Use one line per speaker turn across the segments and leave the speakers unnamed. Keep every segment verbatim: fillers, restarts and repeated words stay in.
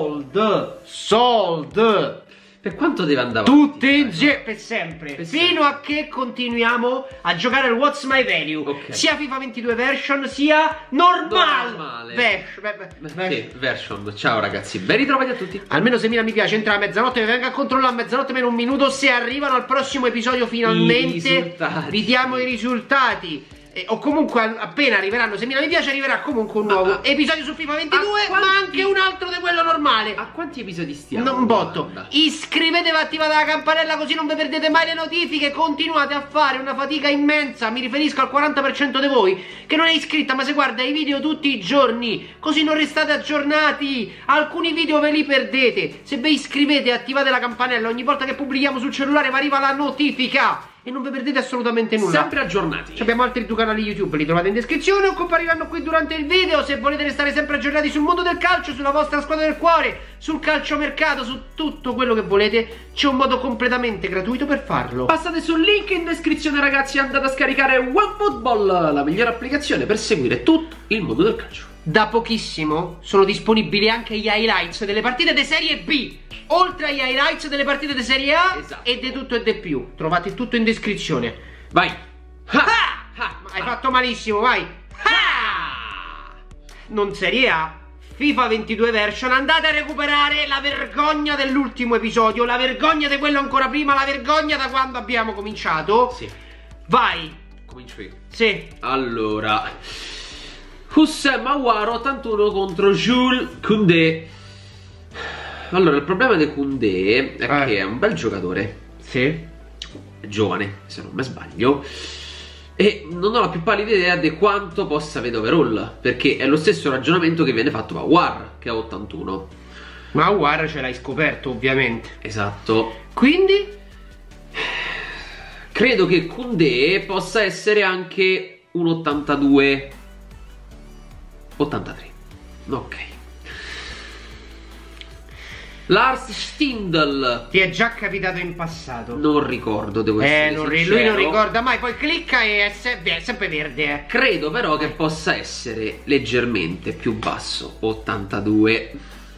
sold, sold.
Per quanto deve andare
tutte insieme, per sempre,
per
fino
sempre.
a che continuiamo a giocare al What's My Value,
okay.
sia FIFA ventidue version sia normal,
normale
vers ver ver
sì, version. Ciao ragazzi, ben ritrovati a tutti.
Almeno seimila mi piace, entra a mezzanotte, vi venga a controllare a mezzanotte meno un minuto. Se arrivano al prossimo episodio finalmente vi diamo i risultati. Eh, o comunque appena arriveranno seimila mi piace arriverà comunque un nuovo ah, episodio su FIFA ventidue, quanti... ma anche un altro di quello normale.
A quanti episodi stiamo?
Non botto. Iscrivetevi, attivate la campanella così non vi perdete mai le notifiche. Continuate a fare una fatica immensa. Mi riferisco al quaranta per cento di voi che non è iscritta ma se guarda i video tutti i giorni, così non restate aggiornati. Alcuni video ve li perdete. Se vi iscrivete e attivate la campanella ogni volta che pubblichiamo sul cellulare vi arriva la notifica e non vi perdete assolutamente nulla.
Sempre aggiornati.
Ci abbiamo altri due canali YouTube, li trovate in descrizione o compariranno qui durante il video. Se volete restare sempre aggiornati sul mondo del calcio, sulla vostra squadra del cuore, sul calciomercato, su tutto quello che volete, c'è un modo completamente gratuito per farlo.
Passate sul link in descrizione ragazzi, andate a scaricare OneFootball, la migliore applicazione per seguire tutto il mondo del calcio.
Da pochissimo sono disponibili anche gli highlights delle partite di Serie B, oltre agli highlights delle partite di Serie A, esatto. E di tutto e di più. Trovate tutto in descrizione. Vai. Ah! Ah! Hai ah! fatto malissimo, vai. Ah! Non Serie A, FIFA ventidue version. Andate a recuperare la vergogna dell'ultimo episodio, la vergogna di quello ancora prima, la vergogna da quando abbiamo cominciato.
Sì.
Vai.
Comincio io.
Sì.
Allora, Houssem Aouar ottantuno contro Jules Koundé. Allora, il problema di Koundé è eh. che è un bel giocatore.
Sì.
È giovane, se non mi sbaglio. E non ho la più pallida idea di quanto possa avere overall, perché è lo stesso ragionamento che viene fatto a Aouar, che ha ottantuno.
Ma Aouar ce l'hai scoperto, ovviamente.
Esatto.
Quindi
credo che Koundé possa essere anche un ottantadue ottantatré. Ok. Lars Stindl.
Ti è già capitato in passato?
Non ricordo, devo essere
eh, non
sincero.
Lui non ricorda mai, poi clicca e è, se è sempre verde eh.
Credo però che possa essere leggermente più basso, ottantadue.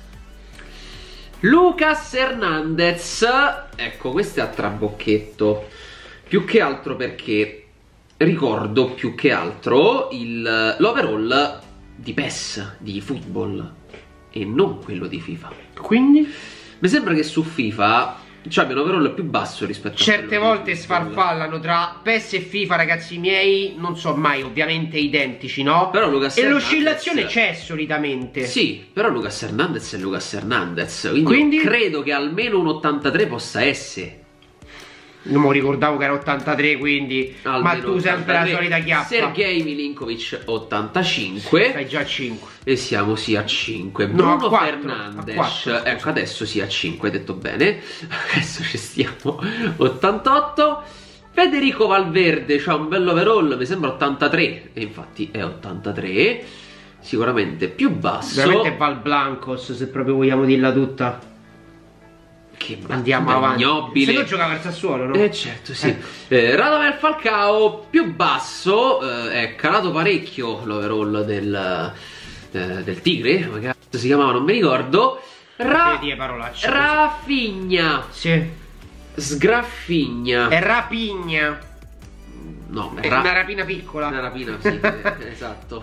Lucas Hernandez. Ecco, questo è a trabocchetto. Più che altro perché ricordo più che altro l'overall di P E S, di football, e non quello di FIFA.
Quindi?
Mi sembra che su FIFA c'è un overall più basso rispetto a
certe volte sfarfallano tra P E S e FIFA, ragazzi miei, non so mai, ovviamente identici, no?
Però Lucas
e l'oscillazione c'è solitamente.
Sì, però Lucas Hernandez è Lucas Hernandez, quindi,
quindi
credo che almeno un ottantatré possa essere.
Non mi ricordavo che era ottantatré, quindi almeno ma tu sempre ottantatré. La solita chiappa.
Sergei Milinkovic ottantacinque.
Sei già a cinque.
E siamo sì a cinque.
No,
Bruno
a quattro,
Fernandes.
A quattro.
Ecco, adesso sì a cinque, detto bene. Adesso ci stiamo. ottantotto. Federico Valverde c'ha un bello overall, mi sembra ottantatré. E infatti è ottantatré. Sicuramente più basso.
Veramente Val Blancos, se proprio vogliamo dirla tutta.
Che
andiamo avanti.
Ignobile.
Se no giocava al Sassuolo, no?
Eh certo, sì. Eh. Eh, Radamel Falcao più basso, eh, è calato parecchio l'overall del, eh, del Tigre, come cazzo si chiamava, non mi ricordo. Ra Rafinha.
Sì.
Sgraffigna.
È Rapigna.
No,
è
ra
una rapina piccola.
Una rapina, sì, esatto.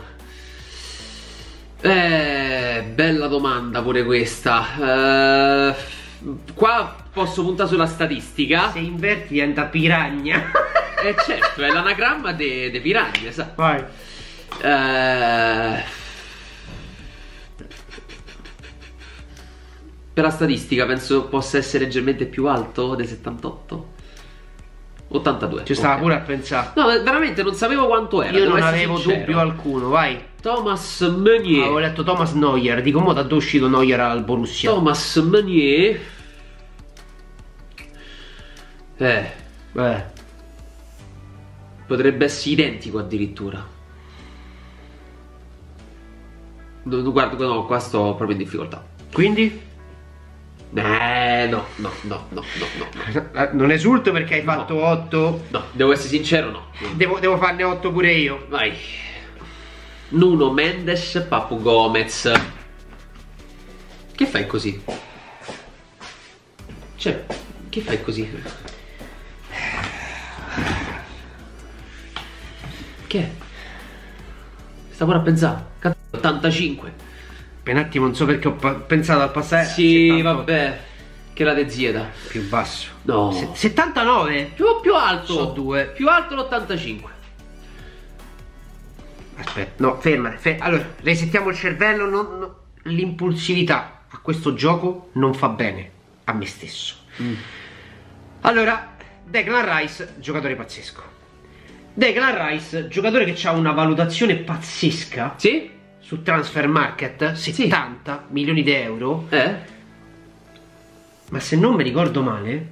Eh, bella domanda pure questa. Eh... Qua posso puntare sulla statistica.
Se inverti diventa piragna.
Eh certo, è l'anagramma de, de piragna, sa.
Vai.
Eh... Per la statistica penso possa essere leggermente più alto del settantotto. ottantadue.
Ci stava
okay.
pure a pensare.
No, veramente non sapevo quanto era.
Io non avevo sincero. dubbio alcuno, vai.
Thomas Meunier.
Avevo letto Thomas Neuer. Dico, mo da dove è uscito Neuer al Borussia?
Thomas Meunier. Eh.
Eh.
Potrebbe essere identico addirittura. No, guarda, no, qua sto proprio in difficoltà.
Quindi?
Eh, no, no, no, no, no,
no. Non esulto perché hai
no.
fatto otto.
No, devo essere sincero, no.
Devo, devo farne otto pure io.
Vai. Nuno Mendes, Papu Gomez. Che fai così? Cioè, che fai così? Che? Sta pure a pensare. Cazzo, ottantacinque.
Per un attimo non so perché ho pensato al passaggio.
Sì, settantotto. Vabbè. Che la de zieta.
Più basso.
No.
Se settantanove?
Più, più alto.
So due.
Più alto l'ottantacinque.
Aspetta, no, fermate. Fer allora, resettiamo il cervello. Non, no. L'impulsività a questo gioco non fa bene a me stesso. Mm. Allora, Declan Rice, giocatore pazzesco. Declan Rice, giocatore che ha una valutazione pazzesca.
Sì?
Su Transfer Market, settanta sì. milioni di euro.
Eh?
Ma se non mi ricordo male,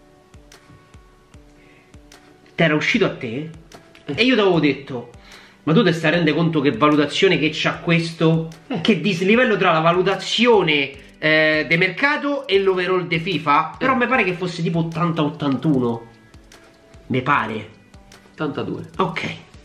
t'era uscito a te eh. e io ti avevo detto: ma tu ti stai rendendo conto che valutazione che c'ha questo? Eh. Che dislivello tra la valutazione eh, de mercato e l'overall de FIFA? Eh. Però mi pare che fosse tipo ottanta ottantuno. Mi pare
ottantadue.
Ok.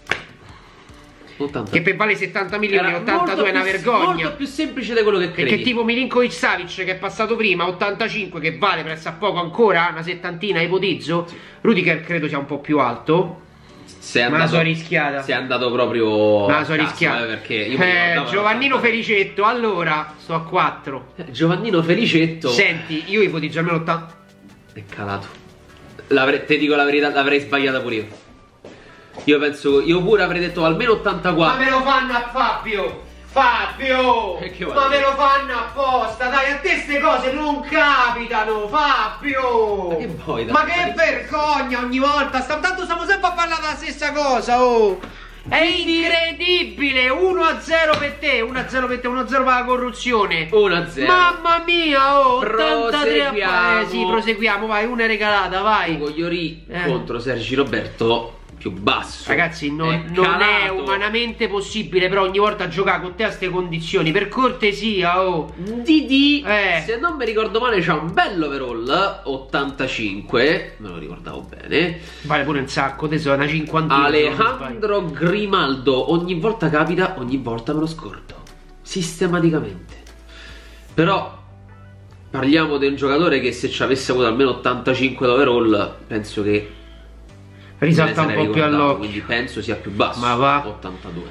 ottanta.
Che per vale settanta milioni,
era
ottantadue è una vergogna.
Molto più semplice di quello che credi.
Perché tipo Milinkovic Savic che è passato prima, ottantacinque, che vale presso a poco ancora, una settantina ipotizzo. Sì. Rudiger credo sia un po' più alto.
Sei andato,
ma la so rischiata.
Sei andato proprio.
Ma la so rischiata.
Eh, perché io
eh, Giovannino Felicetto, allora sto a quattro.
Eh, Giovannino Felicetto.
Senti, io ipotizzo almeno ottanta.
È calato. Te dico la verità, l'avrei sbagliata pure io. Io penso, io pure avrei detto almeno ottantaquattro.
Ma me lo fanno a Fabio! Fabio! Ma me lo fanno apposta, dai, a te ste cose non capitano, Fabio!
Ma che vuoi?
Ma che vergogna ogni volta, Sta, tanto stiamo sempre a parlare della stessa cosa, oh! È incredibile, uno a zero per te, uno a zero per te, uno a zero per la corruzione.
uno a zero.
Mamma mia, oh, ottantatré.
Proseguiamo.
Eh sì, proseguiamo, vai, una è regalata, vai.
Cogliori
eh.
contro Sergi Roberto. Più basso.
Ragazzi, non è, non è umanamente possibile, però ogni volta giocare con te a queste condizioni, per cortesia, oh.
Didi,
eh.
se non mi ricordo male, c'ha un bello overall, ottantacinque, me lo ricordavo bene.
Vale pure un sacco, te sono una cinquantina.
Alejandro Grimaldo, ogni volta capita, ogni volta me lo scordo. Sistematicamente. Però parliamo di un giocatore che se ci avesse avuto almeno ottantacinque overall, penso che
risalta un po' più all'occhio.
Quindi penso sia più basso.
Ma va.
ottantadue.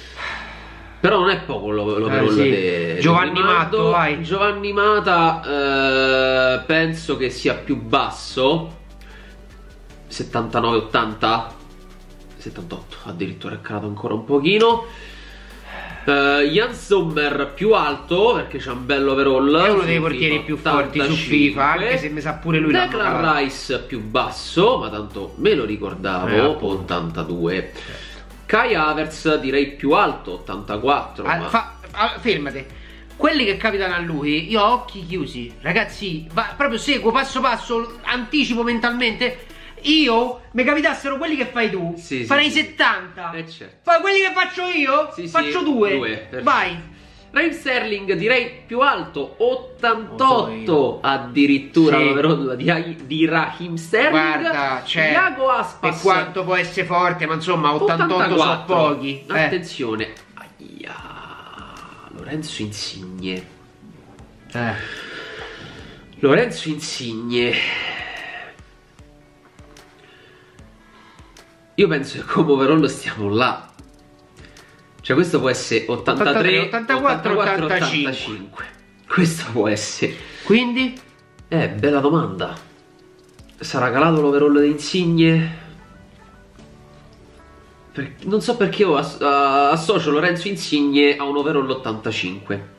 Però non è poco l'overall
eh, sì. Giovanni Matto, vai.
Giovanni Mata eh, penso che sia più basso. settantanove ottanta. settantotto addirittura, è calato ancora un pochino. Uh, Jan Sommer più alto perché c'ha un bello overall.
È uno dei portieri più forti su FIFA, anche se mi sa pure lui.
Declan Rice più basso, ma tanto me lo ricordavo, eh, ottantadue. Kai Havertz direi più alto, ottantaquattro.
Ah,
ma...
fa, ah, fermate. Quelli che capitano a lui, io ho occhi chiusi. Ragazzi, va, proprio seguo passo passo, anticipo mentalmente. Io, mi capitassero quelli che fai tu, sì, farei sì, settanta.
Eh, certo.
Fai quelli che faccio io,
sì,
faccio
sì,
due.
due
Vai.
Raheem Sterling direi più alto, ottantotto addirittura, l'overall sì. di, di Raheem Sterling.
Guarda, c'è
Iago Aspas,
per quanto può essere forte, ma insomma ottantotto sono pochi.
Attenzione, eh. Aia. Lorenzo Insigne.
Eh.
Lorenzo Insigne. Io penso che come overall stiamo là. Cioè questo può essere ottantatré,
ottantaquattro, ottantacinque.
Questo può essere.
Quindi?
Eh, bella domanda. Sarà calato l'overall di Insigne? Per... Non so perché io ass associo Lorenzo Insigne a un overall ottantacinque.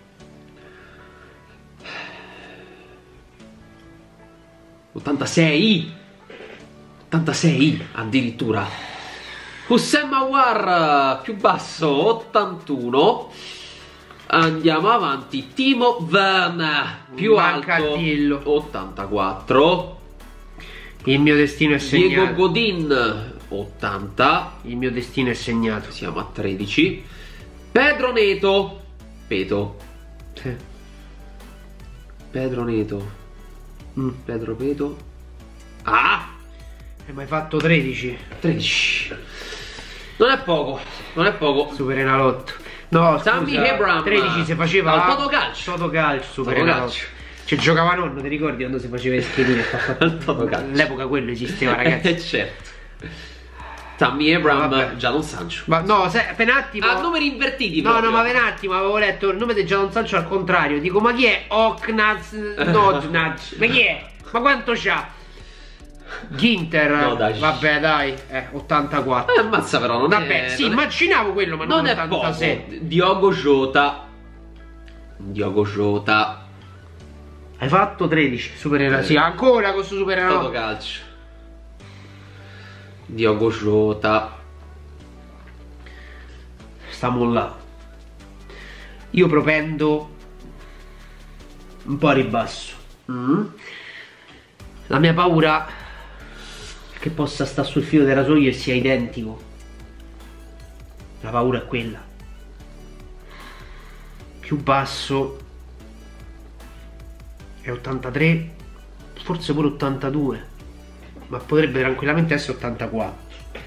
ottantasei. ottantasei addirittura. Houssem Aouar più basso, ottantuno. Andiamo avanti. Timo Werner più
Mancattillo.
alto, ottantaquattro.
Il mio destino è segnato.
Diego Godin, ottanta.
Il mio destino è segnato.
Siamo a tredici. Pedro Neto. Peto.
Sì.
Pedro Neto. Mm. Pedro Peto. Ah!
Hai mai fatto tredici?
tredici. Non è poco, non è poco.
Super Enalotto. No,
Tammy
scusa,
Abraham.
tredici si faceva
al Totocalcio.
Totocalcio, super
Totocalcio.
Cioè giocava nonno, ti ricordi quando si faceva i schedini?
Al Totocalcio.
All'epoca quello esisteva, ragazzi.
Eh, certo. Tammy Abraham,
Vabbè.
Jadon Sancho.
Ma no, se, per un attimo.
Ha numeri invertiti.
No,
proprio.
no, ma per un attimo avevo letto il nome di Jadon Sancho al contrario. Dico, ma chi è? Oknaz Nojnaz. Ma chi è? Ma quanto c'ha? Ginter.
No, dai.
Vabbè, dai. Eh, ottantaquattro.
Eh, ammazza però, non
Vabbè,
è...
sì,
non è-
immaginavo quello, ma non,
non è
ottantasette.
poco. Diogo Jota. Diogo Jota.
Hai fatto tredici. Super. Sì, ancora questo super.
Totocalcio. Diogo Jota.
Stiamo là. Io propendo un po' a ribasso.
Mm.
La mia paura è che possa stare sul filo del rasoio e sia identico. La paura è quella. Più basso è ottantatré, forse pure ottantadue, ma potrebbe tranquillamente essere ottantaquattro.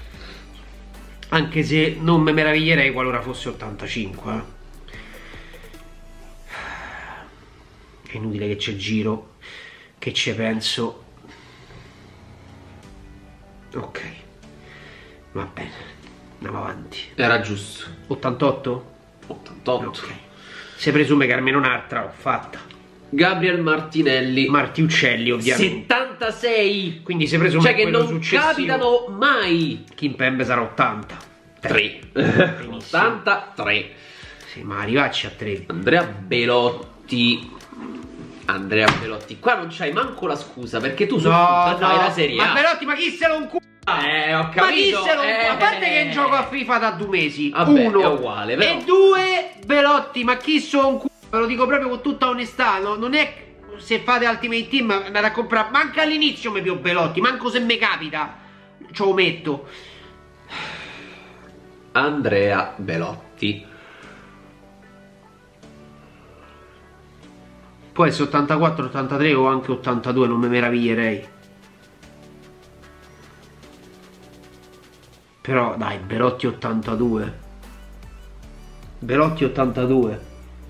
Anche se non mi meraviglierei qualora fosse ottantacinque. eh. È inutile che c'è giro, che ci penso. Ok, va bene, andiamo avanti.
Era giusto.
ottantotto?
ottantotto.
Ok. Si presume che almeno un'altra l'ho fatta.
Gabriel Martinelli.
Marti Uccelli, ovviamente.
settantasei.
Quindi si presume
Cioè che
quello
non
successivo.
capitano mai.
Kimpembe sarà ottanta.
tre.
Benissimo.
ottantatré.
Sì, ma arrivarci a tre.
Andrea Belotti. Andrea Belotti. Qua non c'hai manco la scusa perché tu su
No,
FIFA fai
no.
la Serie A.
Ma Belotti, ma chi se lo incu...
Eh, ho
Ma chi
capito.
se lo
eh,
A parte che gioco a FIFA da due mesi.
Vabbè,
uno.
è uguale, però.
E due, Belotti, ma chi se lo incu... Ve lo dico proprio con tutta onestà. No? Non è se fate Ultimate Team andate a comprare. Manca all'inizio mi più Belotti. Manco se mi capita. Ce lo metto.
Andrea Belotti.
Può essere ottantaquattro, ottantatré o anche ottantadue, non mi meraviglierei. Però dai, Belotti ottantadue. Belotti ottantadue.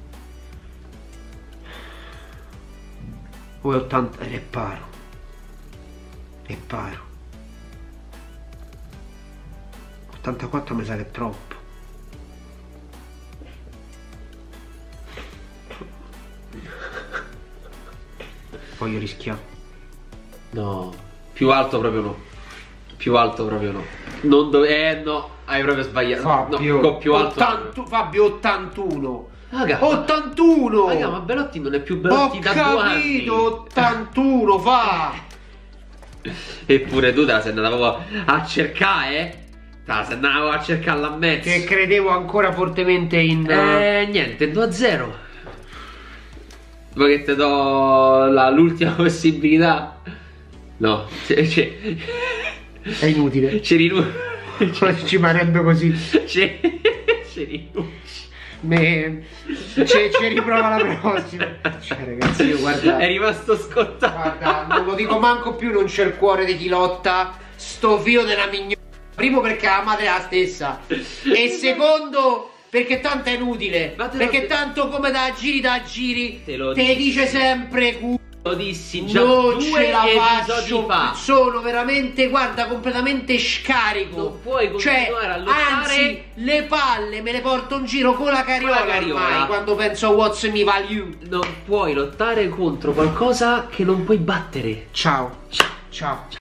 O è ottanta... è paro. È paro. ottantaquattro mi sa che è troppo. Voglio rischiare.
No, più alto proprio no. Più alto proprio no. Non dove. Eh no, hai proprio sbagliato.
Fabio,
no, più alto.
ottantuno, Fabio ottantuno.
Raga,
ottantuno.
Raga, ma Belotti non è più Belotti
Ho
da due anni.
capito, ottantuno fa.
Eppure tu te la sei andata proprio a cercare, eh? Te la sei andata a cercare là a mezzo.
Che credevo ancora fortemente in...
Eh, niente, due a zero. Vuoi che ti do l'ultima possibilità? No, c- c-
È inutile.
ci rinunci.
Ci marebbe così.
Ci ci rinunci.
Me... Ci, ci riprova la prossima. Cioè ragazzi, io guarda...
È rimasto scottato.
Guarda, non lo dico manco più, non c'è il cuore di chi lotta. Sto fio della mignola. Primo perché la madre è la stessa. E secondo... Perché tanto è inutile.
Ma te lo
Perché
di-
tanto come da giri da giri
Te lo
te
dissi.
dice sempre cu-
Lo dissi già
non
due
ce la
episodi
faccio.
fa.
Sono veramente, guarda, completamente scarico.
Non puoi
Cioè,
continuare a lottare.
anzi, le palle me le porto in giro con la carriola,
Con la carriola.
ormai, quando penso a what's me value.
Non puoi lottare contro qualcosa che non puoi battere.
Ciao. Ciao.